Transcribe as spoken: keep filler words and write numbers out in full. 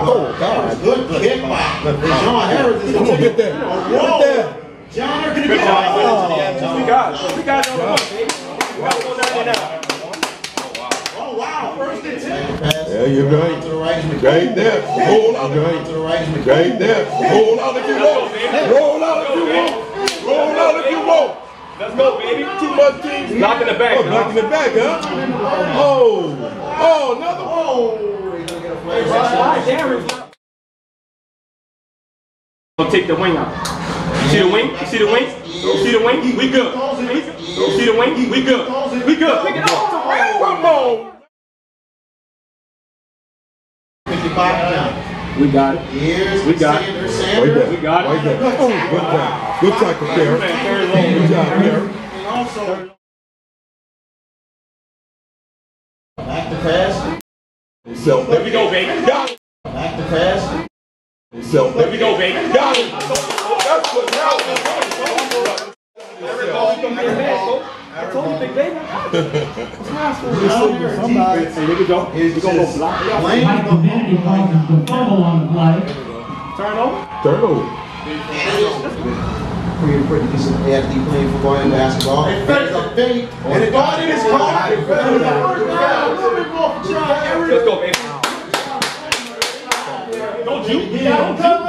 Oh, God. Good kick by John Ehret. Come on, get that. Get that. John Ehret gonna get it. We got it. We got it on the one, baby. We got one ninety-nine. Oh, wow. First and ten. Yeah, you're right. Right there. Roll out. Right. Right there. Roll out if you want. Roll out if you want. Roll out if you want. Let's go, baby. Too much teams. Knocking it back. Oh, knocking it back, huh? Oh. Oh, another one. Don't take the wing out. You see the wing? You see the wing? You see the wing? We good. You see the wing? We good. We good. Pick it up. Come on. fifty-five down. We got it. We got it. Right there. We got it. Right there. Oh, good time. Good tackle, Karen. Good job, Karen. Back to pass. So, There we go, baby. Got it. Back to pass. So, There we go, baby. got it. That's what happened. I told you, big baby. Somebody. Hey, here we go. Here we go. Go block. Michael Divinity causes the fumble on the play. Turn over. Turn over. Pretty, pretty decent athlete playing football and basketball. And it's a fake. And the guard in his car. Let's go, baby. Don't you? Don't you?